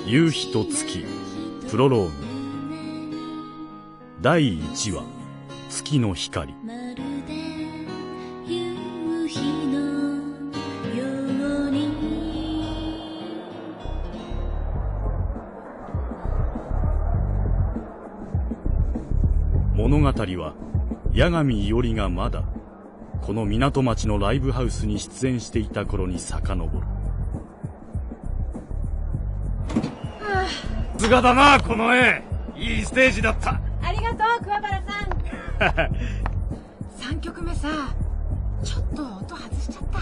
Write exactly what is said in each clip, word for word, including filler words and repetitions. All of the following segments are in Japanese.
夕日と月プロローグだいいちわ月の光。物語は八神伊織がまだこの港町のライブハウスに出演していた頃に遡る。 さすがだな、この絵。いいステージだった。 ありがとう、桑原さん。さんきょくめさ、ちょっと音外しちゃった。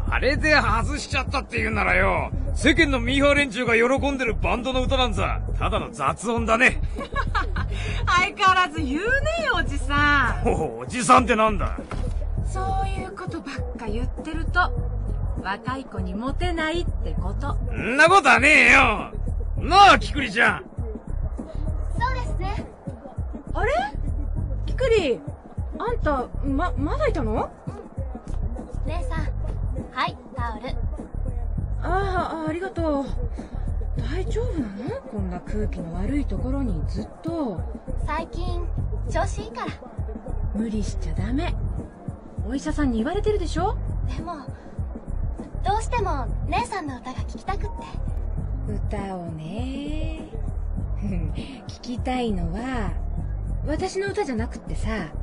あれで外しちゃったって言うならよ、世間のミーハー連中が喜んでるバンドの歌なんざただの雑音だね。 相変わらず言うねえ、おじさん。 おおじさんってなんだ。 そういうことばっか言ってると若い子にモテないってこと。 そんなことはねえよなあ、キクリちゃん。 そうですね。 あれ、キクリ、あんたままだいたの？ 姉さん、はい、タオル。 ああ、ありがとう。大丈夫なの？こんな空気の悪いところにずっと。 最近調子いいから。 無理しちゃダメ。お医者さんに言われてるでしょ？ でもどうしても姉さんの歌が聴きたくって。 歌をね聞きたいのは私の歌じゃなくってさ。 え？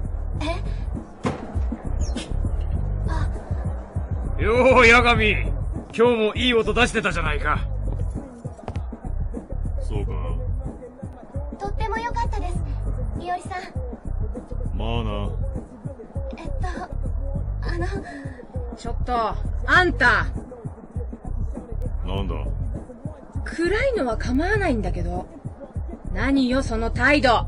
あ、 よー、八神、今日もいい音出してたじゃないか。 そうか。 とっても良かったです、伊織さん。 まあな。 えっとあのちょっとあんた。 なんだ。 暗いのは構わないんだけど、何よその態度。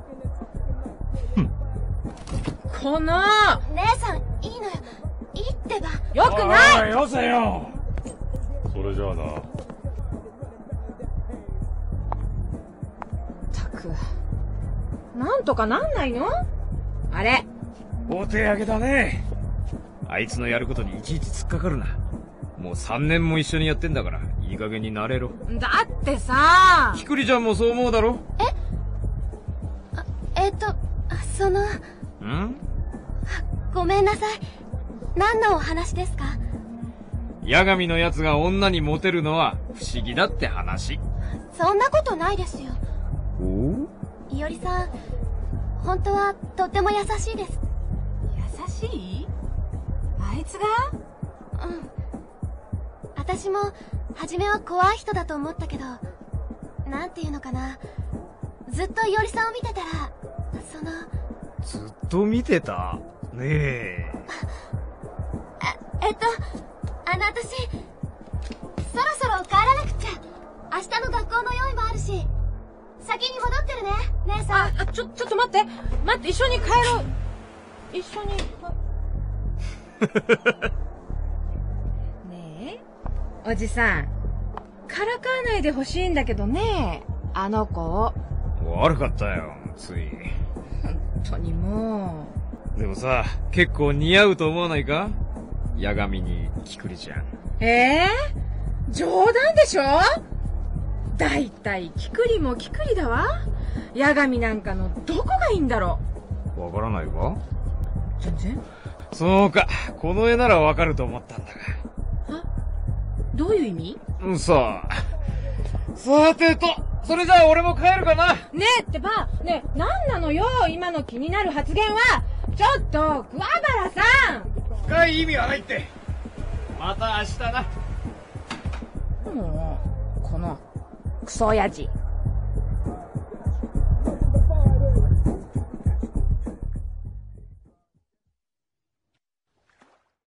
この姉さん、いいのよ、いいってば。 よくない。 よせよ。 それじゃあな。 たく、なんとかなんないの？あれ、 お手上げだね。あいつのやることにいちいち突っかかるな。もうさんねんも一緒にやってんだからいい加減になれろ。 だってさ。 キクリちゃんもそう思うだろ？ えあえっとそのん？ ごめんなさい。何のお話ですか？ 八神のやつが女にモテるのは不思議だって話。 そんなことないですよ。 お？ 伊織さん、本当はとっても優しいです。 優しい？あいつが？ うん。私も初めは怖い人だと思ったけど、なんていうのかな、ずっと伊織さんを見てたら、そのずっと見てたねえ。 あえっとあの私そろそろ帰らなくちゃ。明日の学校の用意もあるし、先に戻ってるね、姉さん。 あ、ちょ、ちょっと待って待って、一緒に帰ろう。一緒にねえ、おじさん、からかわないでほしいんだけどね、あの子を。 悪かったよ、つい。 本当にもう。でもさ、結構似合うと思わないか？八神にキクリちゃん。 ええー、冗談でしょ？だいたいキクリもキクリだわ。八神なんかのどこがいいんだろう。 わからないか？ 全然。 そうか、この絵ならわかると思ったんだが。 あ、どういう意味？ うん、さあ。さてと、それじゃあ俺も帰るかな。 ねえってば、ねえ、なんなのよ、今の気になる発言は。ちょっと、桑原さん。 深い意味はないって。また明日な。 もう、この、クソ親父。